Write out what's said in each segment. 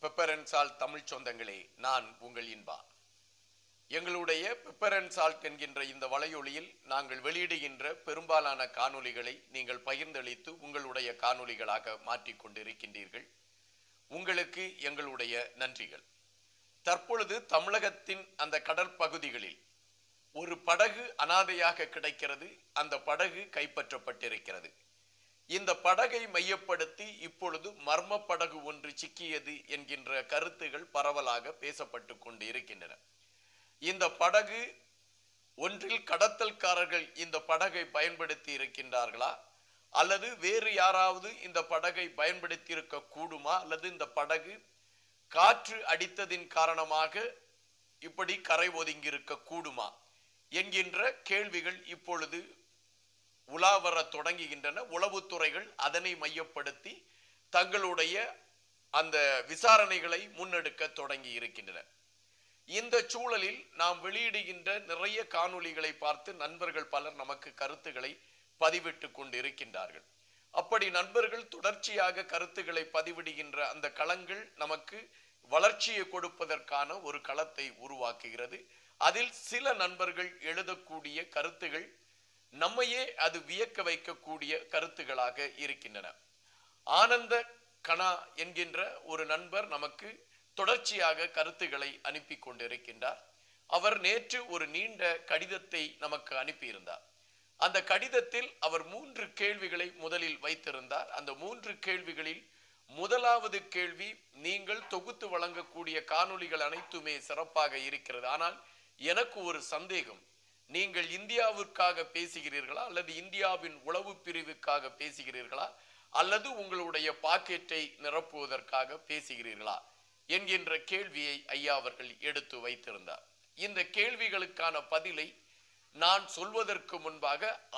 Pepper and salt Tamil சொந்தங்களே, நான் உங்கள் இன்பா. எங்களுடைய பெப்பர் அண்ட் சால்ட் என்கின்ற இந்த வலையொலியில் நாங்கள் வெளியிடுகின்ற பெரும்பாலான காணொளிகளை நீங்கள் பகிர்ந்தளித்து உங்களுடைய காணொளிகளாக மாற்றிக்கொண்டிருக்கின்றீர்கள். உங்களுக்கு எங்களுடைய நன்றிகள். தற்பொழுது தமிழகத்தின் அந்த கடற்பகுதிகளில் ஒரு படகு அனாதையாக கிடைக்கிறது. அந்த படகு கைப்பற்றப்பட்டிருக்கிறது. இந்த படகை மையப்படுத்தி இப்பொழுது மர்ம படகு ஒன்று சிக்கியது என்கின்ற கருத்துகள் பரவலாக பேசப்பட்டு கொண்டு இருக்கின்றன. இந்த படகு ஒன்றில் கடத்தல்காரர்கள் இந்த படகை பயன்படுத்தி இருக்கின்றார்களா, அல்லது வேறு யாராவது இந்த படகை பயன்படுத்தி இருக்க கூடுமா, அல்லது இந்த படகு காற்று அடித்ததின் காரணமாக இப்படி கரை ஒதுங்கி இருக்க கூடுமா என்கின்ற கேள்விகள் இப்பொழுது உலாவர தொடங்குகின்றன. உளவுத்துறைகள் அதனை மையப்படுத்தி தங்களுடைய அந்த விசாரணைகளை முன்னெடுக்க தொடங்கி இருக்கின்றன. இந்த சூழலில் நாம் வெளியிடுகின்ற நிறைய காணொளிகளை பார்த்து நண்பர்கள் பலர் நமக்கு கருத்துக்களை பதிவிட்டு கொண்டு இருக்கின்றார்கள். அப்படி நண்பர்கள் தொடர்ச்சியாக கருத்துக்களை பதிவிடுகின்ற அந்த களங்கள் நமக்கு வளர்ச்சியை கொடுப்பதற்கான ஒரு களத்தை உருவாக்குகிறது. அதில் சில நண்பர்கள் எழுதக்கூடிய கருத்துகள் நம்மையே அது வியக்க வைக்கக்கூடிய கருத்துகளாக இருக்கின்றன. ஆனந்த கணா என்கின்ற ஒரு நண்பர் நமக்கு தொடர்ச்சியாக கருத்துக்களை அனுப்பி கொண்டிருக்கின்றார். அவர் நேற்று ஒரு நீண்ட கடிதத்தை நமக்கு அனுப்பியிருந்தார். அந்த கடிதத்தில் அவர் 3 கேள்விகளை முதலில் வைத்திருந்தார். அந்த 3 கேள்விகளில் முதலாவது கேள்வி, நீங்கள் தொகுத்து வழங்கக்கூடிய காணொளிகள் அனைத்துமே சிறப்பாக இருக்கிறது. ஆனால் எனக்கு ஒரு சந்தேகம், நீங்கள் இந்தியாவிற்காக பேசுகிறீர்களா, அல்லது இந்தியாவின் உளவு பிரிவுக்காக பேசுகிறீர்களா, அல்லது உங்களுடைய பாக்கெட்டை நிரப்புவதற்காக பேசுகிறீர்களா என்கின்ற கேள்வியை ஐயா அவர்கள் எடுத்து வைத்திருந்தார். இந்த கேள்விகளுக்கான பதிலை நான் சொல்வதற்கு முன்பாக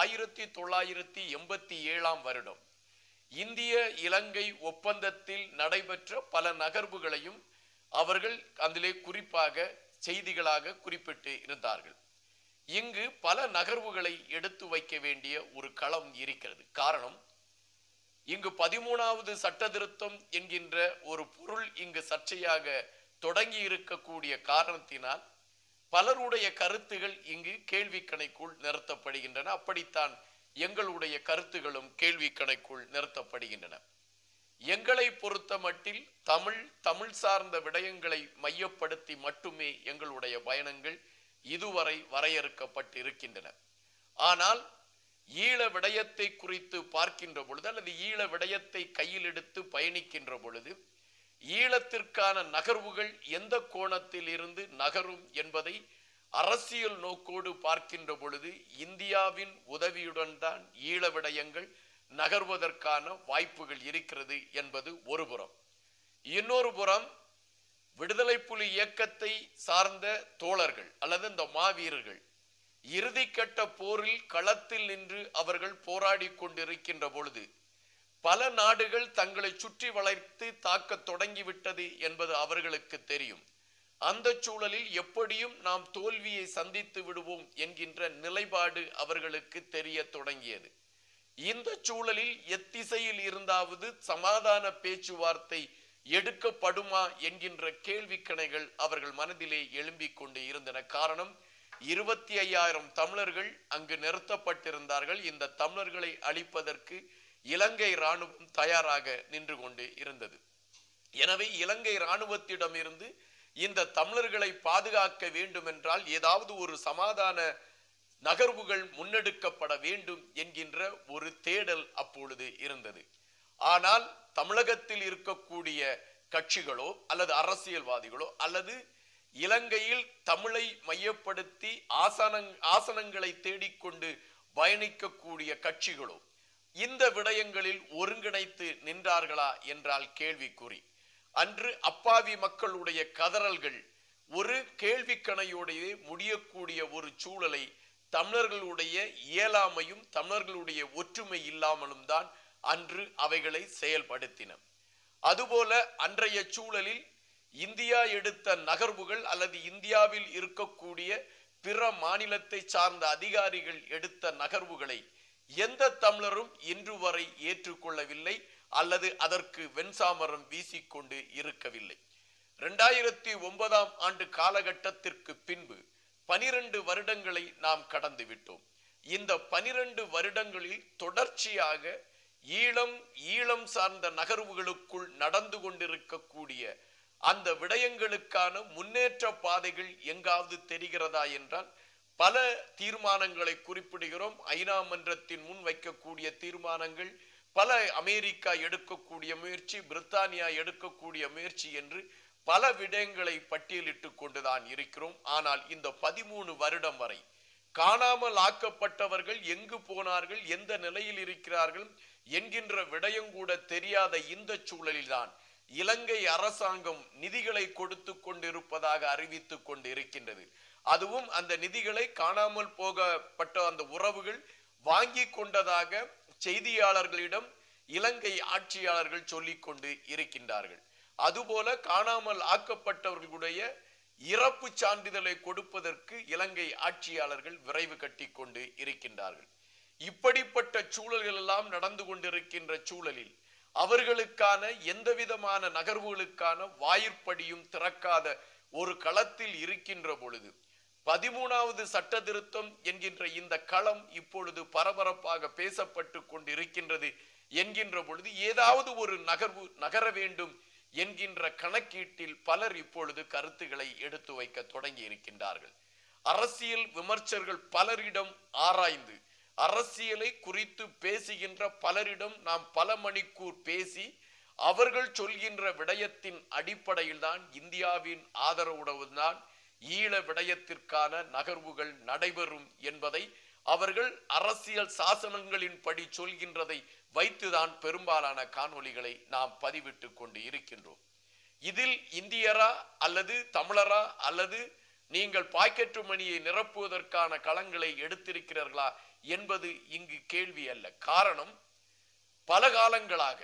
1987ஆம் வருடம் இந்திய இலங்கை ஒப்பந்தத்தில் நடைபெற்ற பல நகர்வுகளையும் அவர்கள் அதிலே குறிப்பாக செய்திகளாக குறிப்பிட்டு இருந்தார்கள். இங்கு பல நகர்வுகளை எடுத்து வைக்க வேண்டிய ஒரு களம் இருக்கிறது. காரணம், இங்கு 13வது சட்ட திருத்தம் என்கின்ற ஒரு பொருள் இங்கு சர்ச்சையாக தொடங்கி இருக்கக்கூடிய காரணத்தினால் பலருடைய கருத்துகள் இங்கு கேள்வி கணைக்குள் நிறுத்தப்படுகின்றன. அப்படித்தான் எங்களுடைய கருத்துகளும் கேள்வி கணைக்குள் நிறுத்தப்படுகின்றன. எங்களை பொறுத்த மட்டில் தமிழ் சார்ந்த விடயங்களை மையப்படுத்தி மட்டுமே எங்களுடைய பயணங்கள் இதுவரை வரையறுக்கப்பட்டு இருக்கின்றன. ஆனால் ஈழ விடயத்தை குறித்து பார்க்கின்ற பொழுது, அல்லது ஈழ விடயத்தை கையில் எடுத்து பயணிக்கின்ற பொழுது, ஈழத்திற்கான நகர்வுகள் எந்த கோணத்தில் இருந்து நகரும் என்பதை அரசியல் நோக்கோடு பார்க்கின்ற பொழுது இந்தியாவின் உதவியுடன் தான் ஈழ விடயங்கள் நகர்வதற்கான வாய்ப்புகள் இருக்கிறது என்பது ஒரு புறம். இன்னொரு புறம், விடுதலை புலி இயக்கத்தை சார்ந்த தோழர்கள் அல்லது இந்த மாவீரர்கள் இறுதிக்கட்ட போரில் களத்தில் நின்று அவர்கள் போராடி கொண்டிருக்கின்ற பொழுது பல நாடுகள் தங்களை சுற்றி வளைத்து தாக்க தொடங்கிவிட்டது என்பது அவர்களுக்கு தெரியும். அந்த சூழலில் எப்படியும் நாம் தோல்வியை சந்தித்து விடுவோம் என்கின்ற நிலைப்பாடு அவர்களுக்கு தெரிய தொடங்கியது. இந்த சூழலில் எத்திசையில் இருந்தாவது சமாதான பேச்சுவார்த்தை எடுக்கப்படுமா என்கின்ற கேள்வி கணைகள் அவர்கள் மனதிலே எழும்பிக் கொண்டு இருந்தன. காரணம், 25,000 தமிழர்கள் அங்கு நிறுத்தப்பட்டிருந்தார்கள். இந்த தமிழர்களை அழிப்பதற்கு இலங்கை இராணுவம் தயாராக நின்று கொண்டு இருந்தது. எனவே இலங்கை இராணுவத்திடம் இருந்து இந்த தமிழர்களை பாதுகாக்க வேண்டும் என்றால் ஏதாவது ஒரு சமாதான நகர்வுகள் முன்னெடுக்கப்பட வேண்டும் என்கின்ற ஒரு தேடல் அப்பொழுது இருந்தது. ஆனால் தமிழகத்தில் இருக்கக்கூடிய கட்சிகளோ அல்லது அரசியல்வாதிகளோ அல்லது இலங்கையில் தமிழை மையப்படுத்தி ஆசனங்களை தேடிக்கொண்டு பயணிக்கக்கூடிய கட்சிகளோ இந்த விடயங்களில் ஒருங்கிணைத்து நின்றார்களா என்றால் கேள்விக்குறி. அன்று அப்பாவி மக்களுடைய கதறல்கள் ஒரு கேள்விக்கணையோடையே முடியக்கூடிய ஒரு சூழலை தமிழர்களுடைய இயலாமையும் தமிழர்களுடைய ஒற்றுமை இல்லாமலும் தான் அன்று அவைகளை செயல்படுத்தின. அதுபோல அன்றைய சூழலில் இந்தியா எடுத்த நகர்வுகள் அல்லது இந்தியாவில் இருக்கக்கூடிய பிற மாநிலத்தை சார்ந்த அதிகாரிகள் எடுத்த நகர்வுகளை எந்த தமிழரும் இன்று வரை ஏற்றுக்கொள்ளவில்லை. அல்லது அதற்கு வெண்சாமரம் வீசிக்கொண்டு இருக்கவில்லை. 2009 ஆண்டு காலகட்டத்திற்கு பின்பு 12 வருடங்களை நாம் கடந்து விட்டோம். இந்த 12 வருடங்களில் தொடர்ச்சியாக ஈழம் சார்ந்த நகர்வுகளுக்குள் நடந்து கொண்டிருக்கக்கூடிய அந்த விடயங்களுக்கான முன்னேற்ற பாதைகள் எங்காவது தெரிகிறதா என்றால் பல தீர்மானங்களை குறிப்பிடுகிறோம். ஐநா மன்றத்தின் முன் வைக்கக்கூடிய தீர்மானங்கள், பல அமெரிக்கா எடுக்கக்கூடிய முயற்சி, பிரித்தானியா எடுக்கக்கூடிய முயற்சி என்று பல விடயங்களை பட்டியலிட்டு கொண்டுதான் இருக்கிறோம். ஆனால் இந்த 13 வருடம் வரை காணாமல் ஆக்கப்பட்டவர்கள் எங்கு போனார்கள், எந்த நிலையில் இருக்கிறார்கள் என்கின்ற விடயம் கூட தெரியாத இந்த சூழலில்தான் இலங்கை அரசாங்கம் நிதிகளை கொடுத்து கொண்டிருப்பதாக அறிவித்துக் கொண்டு இருக்கின்றது. அதுவும் அந்த நிதிகளை காணாமல் போகப்பட்ட அந்த உறவுகள் வாங்கி கொண்டதாக செய்தியாளர்களிடம் இலங்கை ஆட்சியாளர்கள் சொல்லிக் கொண்டு இருக்கின்றார்கள். அதுபோல காணாமல் ஆக்கப்பட்டவர்களுடைய இறப்பு சான்றிதழை கொடுப்பதற்கு இலங்கை ஆட்சியாளர்கள் விரைவு கட்டி கொண்டு இருக்கின்றார்கள். இப்படிப்பட்ட சூழல்கள் எல்லாம் நடந்து கொண்டிருக்கின்ற சூழலில் அவர்களுக்கான எந்த விதமான நகர்வுகளுக்கான வாயிற்படியும் திறக்காத ஒரு களத்தில் இருக்கின்ற பொழுது 13வது சட்ட திருத்தம் என்கின்ற இந்த களம் இப்பொழுது பரபரப்பாக பேசப்பட்டு கொண்டிருக்கின்றது என்கின்ற பொழுது ஏதாவது ஒரு நகர வேண்டும் என்கின்ற கணக்கீட்டில் பலர் இப்பொழுது கருத்துக்களை எடுத்து வைக்க தொடங்கி இருக்கின்றார்கள். அரசியல் விமர்சகர்கள் பலரிடம் ஆராய்ந்து அரசியலை குறித்து பேசுகின்ற பலரிடம் நாம் பல மணிக்கூர் பேசி அவர்கள் சொல்கின்ற விடயத்தின் அடிப்படையில் தான் இந்தியாவின் ஆதரவுடன் தான் ஈழ விடயத்திற்கான நகர்வுகள் நடைபெறும் என்பதை அவர்கள் அரசியல் சாசனங்களின் படி சொல்கின்றதை வைத்துதான் பெரும்பாலான காணொளிகளை நாம் பதிவிட்டு கொண்டு இருக்கின்றோம். இதில் இந்தியரா அல்லது தமிழரா அல்லது நீங்கள் பாக்கெட்டு மணியை நிரப்புவதற்கான களங்களை எடுத்திருக்கிறீர்களா என்பது இங்கு கேள்வி அல்ல. காரணம், பல காலங்களாக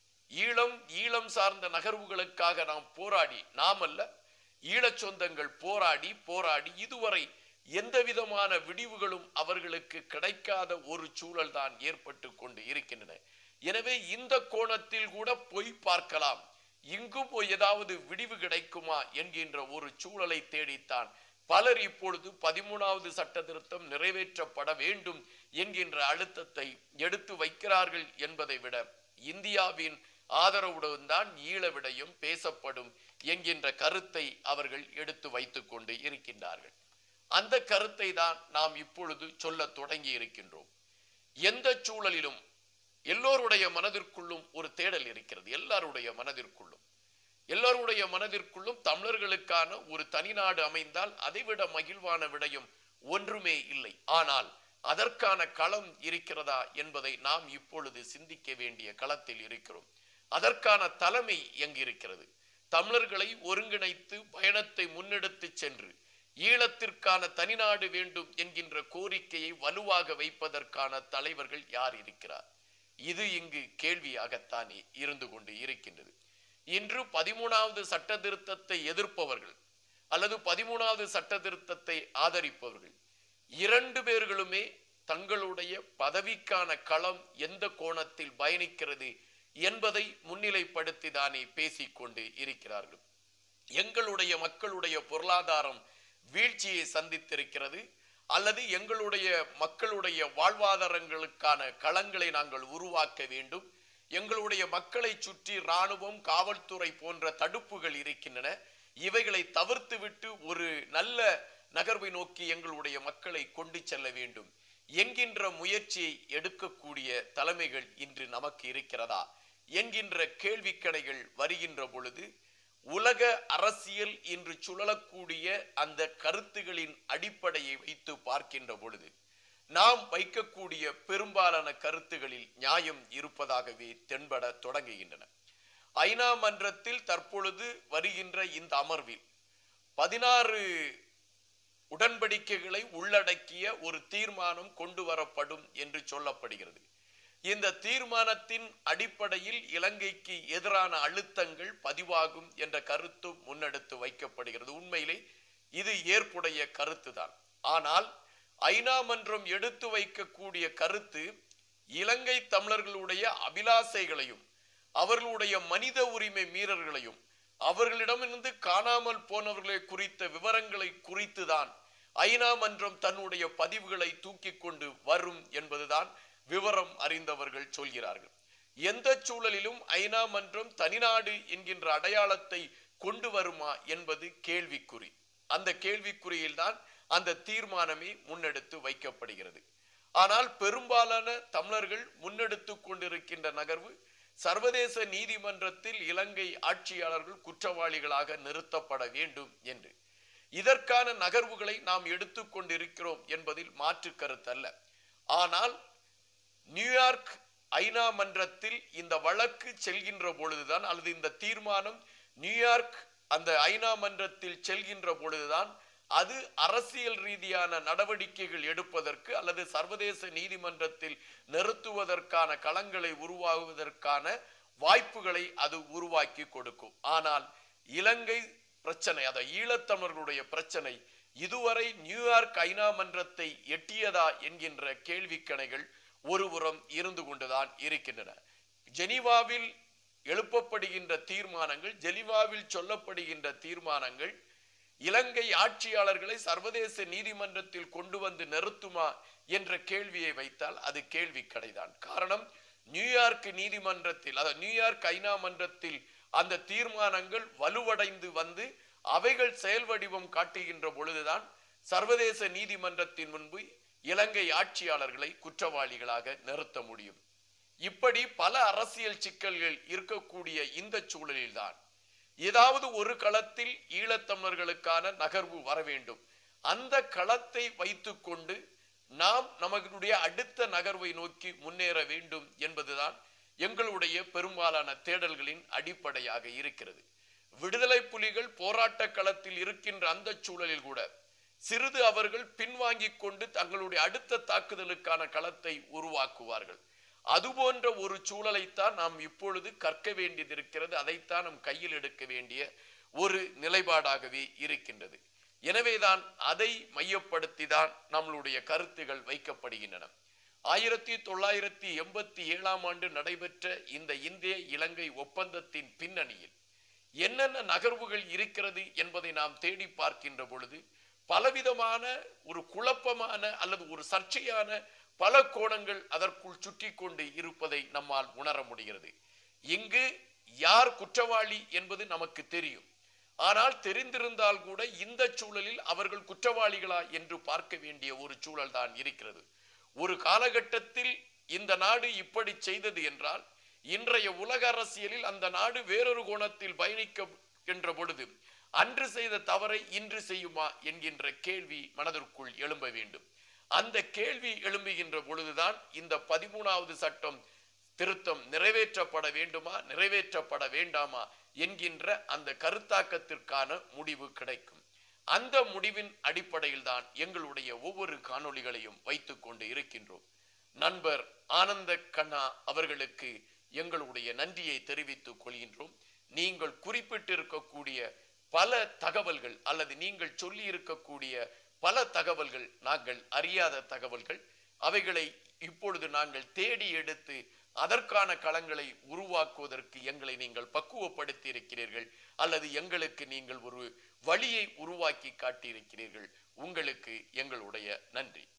ஈழம் சார்ந்த நகர்வுகளுக்காக நாம் போராடி, நாம் அல்ல ஈழச் சொந்தங்கள் போராடி இதுவரை எந்த விதமான விடிவுகளும் அவர்களுக்கு கிடைக்காத ஒரு சூழல் தான் ஏற்பட்டு கொண்டு இருக்கின்றன. எனவே இந்த கோணத்தில் கூட போய் பார்க்கலாம், இங்கும் ஏதாவது விடிவு கிடைக்குமா என்கின்ற ஒரு சூழலை தேடித்தான் பலர் இப்பொழுது 13வது சட்ட திருத்தம் நிறைவேற்றப்பட வேண்டும் என்கின்ற அழுத்தத்தை எடுத்து வைக்கிறார்கள் என்பதை விட இந்தியாவின் ஆதரவுடன் தான் ஈழ விடயம் பேசப்படும் என்கின்ற கருத்தை அவர்கள் எடுத்து வைத்துக் கொண்டு இருக்கின்றார்கள். அந்த கருத்தை தான் நாம் இப்பொழுது சொல்ல தொடங்கி இருக்கின்றோம். எந்த சூழலிலும் எல்லோருடைய மனதிற்குள்ளும் ஒரு தேடல் இருக்கிறது. எல்லோருடைய மனதிற்குள்ளும் தமிழர்களுக்கான ஒரு தனிநாடு அமைந்தால் அதைவிட மகிழ்வான விடயம் ஒன்றுமே இல்லை. ஆனால் அதற்கான களம் இருக்கிறதா என்பதை நாம் இப்பொழுது சிந்திக்க வேண்டிய களத்தில் இருக்கிறோம். அதற்கான தலைமை எங்கிருக்கிறது? தமிழர்களை ஒருங்கிணைத்து பயணத்தை முன்னெடுத்து சென்று ஈழத்திற்கான தனிநாடு வேண்டும் என்கின்ற கோரிக்கையை வலுவாக வைப்பதற்கான தலைவர்கள் யார் இருக்கிறார்? இது இங்கு கேள்வியாகத்தானே இருந்து கொண்டு இருக்கின்றது. இன்று 13வது சட்ட திருத்தத்தை எதிர்ப்பவர்கள் அல்லது 13வது சட்ட திருத்தத்தை ஆதரிப்பவர்கள் 2 பேர்களுமே தங்களுடைய பதவிக்கான களம் எந்த கோணத்தில் பயணிக்கிறது என்பதை முன்னிலைப்படுத்தி தானே பேசிக்கொண்டு இருக்கிறார்கள். எங்களுடைய மக்களுடைய பொருளாதாரம் வீழ்ச்சியை சந்தித்திருக்கிறது, அல்லது எங்களுடைய மக்களுடைய வாழ்வாதாரங்களுக்கான களங்களை நாங்கள் உருவாக்க வேண்டும், எங்களுடைய மக்களை சுற்றி இராணுவம், காவல்துறை போன்ற தடுப்புகள் இருக்கின்றன, இவைகளை தவிர்த்துவிட்டு ஒரு நல்ல நகர்வை நோக்கி எங்களுடைய மக்களை கொண்டு செல்ல வேண்டும் என்கின்ற முயற்சியை எடுக்கக்கூடிய தலைமைகள் இன்று நமக்கு இருக்கிறதா என்கின்ற கேள்விக்கணைகள் வருகின்ற பொழுது, உலக அரசியல் இன்று சுழலக்கூடிய அந்த கருத்துகளின் அடிப்படையை வைத்து பார்க்கின்ற பொழுது நாம் வைக்கக்கூடிய பெரும்பாலான கருத்துகளில் நியாயம் இருப்பதாகவே தென்பட தொடங்குகின்றன. ஐநா மன்றத்தில் தற்பொழுது வருகின்ற இந்த அமர்வில் 16 உடன்படிக்கைகளை உள்ளடக்கிய ஒரு தீர்மானம் கொண்டு வரப்படும் என்று சொல்லப்படுகிறது. இந்த தீர்மானத்தின் அடிப்படையில் இலங்கைக்கு எதிரான அழுத்தங்கள் பதிவாகும் என்ற கருத்து முன்னெடுத்து வைக்கப்படுகிறது. உண்மையிலே இது ஏற்புடைய கருத்துதான். ஆனால் ஐநா மன்றம் எடுத்து வைக்கக்கூடிய கருத்து இலங்கை தமிழர்களுடைய அபிலாசைகளையும் அவர்களுடைய மனித உரிமை மீறல்களையும் அவர்களிடமிருந்து காணாமல் போனவர்களை குறித்த விவரங்களை குறித்துதான் ஐநா மன்றம் தன்னுடைய பதிவுகளை தூக்கி கொண்டு வரும் என்பதுதான் விவரம் அறிந்தவர்கள் சொல்கிறார்கள். எந்த சூழலிலும் ஐநா மன்றம் தனிநாடு என்கின்ற அடையாளத்தை கொண்டு வருமா என்பது கேள்விக்குறி. அந்த கேள்விக்குறியில் தான் அந்த தீர்மானமே முன்னெடுத்து வைக்கப்படுகிறது. ஆனால் பெரும்பாலான தமிழர்கள் முன்னெடுத்து கொண்டிருக்கின்ற நகர்வு சர்வதேச நீதிமன்றத்தில் இலங்கை ஆட்சியாளர்கள் குற்றவாளிகளாக நிறுத்தப்பட வேண்டும் என்று. இதற்கான நகர்வுகளை நாம் எடுத்துக்கொண்டிருக்கிறோம் என்பதில் மாற்று கருத்தல்ல. ஆனால் நியூயார்க் ஐநா மன்றத்தில் இந்த வழக்கு செல்கின்ற பொழுதுதான், அல்லது இந்த தீர்மானம் நியூயார்க் அந்த ஐநா மன்றத்தில் செல்கின்ற பொழுதுதான் அது அரசியல் ரீதியான நடவடிக்கைகள் எடுப்பதற்கு அல்லது சர்வதேச நீதிமன்றத்தில் நிறுத்துவதற்கான களங்களை உருவாகுவதற்கான வாய்ப்புகளை அது உருவாக்கி கொடுக்கும். ஆனால் இலங்கை பிரச்சனை, அதாவது ஈழத்தமிழர்களுடைய பிரச்சனை இதுவரை நியூயார்க் ஐநா மன்றத்தை எட்டியதா என்கின்ற கேள்விக்கணைகள் ஒருபுறம் இருந்து கொண்டுதான் இருக்கின்றன. ஜெனீவாவில் எழுப்பப்படுகின்ற தீர்மானங்கள், ஜெனீவாவில் சொல்லப்படுகின்ற தீர்மானங்கள் இலங்கை ஆட்சியாளர்களை சர்வதேச நீதிமன்றத்தில் கொண்டு வந்து நிறுத்துமா என்ற கேள்வியை வைத்தால் அது கேள்வி கடைதான். காரணம், நியூயார்க் நீதிமன்றத்தில், அதாவது நியூயார்க் ஐநா மன்றத்தில் அந்த தீர்மானங்கள் வலுவடைந்து வந்து அவைகள் செயல் வடிவம் காட்டுகின்ற பொழுதுதான் சர்வதேச நீதிமன்றத்தின் முன்பு இலங்கை ஆட்சியாளர்களை குற்றவாளிகளாக நிறுத்த முடியும். இப்படி பல அரசியல் சிக்கல்கள் இருக்கக்கூடிய இந்த சூழலில்தான் ஏதாவது ஒரு களத்தில் ஈழத்தமிழர்களுக்கான நகர்வு வர வேண்டும். அந்த களத்தை வைத்துக்கொண்டு நாம் நம்மளுடைய அடுத்த நகர்வை நோக்கி முன்னேற வேண்டும் என்பதுதான் எங்களுடைய பெரும்பாலான தேடல்களின் அடிப்படையாக இருக்கிறது. விடுதலை புலிகள் போராட்ட களத்தில் இருக்கின்ற அந்த சூழலில் கூட சிறிது அவர்கள் பின்வாங்கிக் கொண்டு தங்களுடைய அடுத்த தாக்குதலுக்கான களத்தை உருவாக்குவார்கள். அதுபோன்ற ஒரு சூழலைத்தான் நாம் இப்பொழுது கற்க வேண்டியது இருக்கிறது. அதைத்தான் நம் கையில் எடுக்க வேண்டிய ஒரு நிலைப்பாடாகவே இருக்கின்றது. எனவேதான் அதை மையப்படுத்தி தான் நம்மளுடைய கருத்துகள் வைக்கப்படுகின்றன. 1987ஆம் ஆண்டு நடைபெற்ற இந்த இந்திய இலங்கை ஒப்பந்தத்தின் பின்னணியில் என்னென்ன நகர்வுகள் இருக்கிறது என்பதை நாம் தேடி பார்க்கின்ற பொழுது பலவிதமான ஒரு குழப்பமான அல்லது ஒரு சர்ச்சையான பல கோணங்கள் அதற்குள் சுற்றி கொண்டு இருப்பதை நம்மால் உணர முடிகிறது. இங்கு யார் குற்றவாளி என்பது நமக்கு தெரியும். ஆனால் தெரிந்திருந்தால் கூட இந்த சூழலில் அவர்கள் குற்றவாளிகளா என்று பார்க்க வேண்டிய ஒரு சூழல் தான் இருக்கிறது. ஒரு காலகட்டத்தில் இந்த நாடு இப்படி செய்தது என்றால் இன்றைய உலக அரசியலில் அந்த நாடு வேறொரு கோணத்தில் பயணிக்கின்ற பொழுது அன்று செய்த தவறை இன்று செய்யுமா என்கின்ற கேள்வி மனதிற்குள் எழும்ப வேண்டும். அந்த கேள்வி எழும்புகின்ற பொழுதுதான் இந்த 13வது சட்டம் திருத்தம் நிறைவேற்றப்பட வேண்டுமா நிறைவேற்றப்பட வேண்டாமா என்கின்ற அந்த கருத்தாக்கத்திற்கான முடிவு கிடைக்கும். அந்த முடிவின் அடிப்படையில் தான் எங்களுடைய ஒவ்வொரு காணொளிகளையும் வைத்துக் கொண்டு இருக்கின்றோம். நண்பர் ஆனந்த கண்ணா அவர்களுக்கு எங்களுடைய நன்றியை தெரிவித்துக் கொள்கின்றோம். நீங்கள் குறிப்பிட்டிருக்கக்கூடிய பல தகவல்கள் அல்லது நீங்கள் சொல்லி இருக்கக்கூடிய பல தகவல்கள் நாங்கள் அறியாத தகவல்கள். அவைகளை இப்பொழுது நாங்கள் தேடி எடுத்து அதற்கான களங்களை உருவாக்குவதற்கு எங்களை நீங்கள் பக்குவப்படுத்தி இருக்கிறீர்கள் அல்லது எங்களுக்கு நீங்கள் ஒரு வழியை உருவாக்கி காட்டியிருக்கிறீர்கள். உங்களுக்கு எங்களுடைய நன்றி.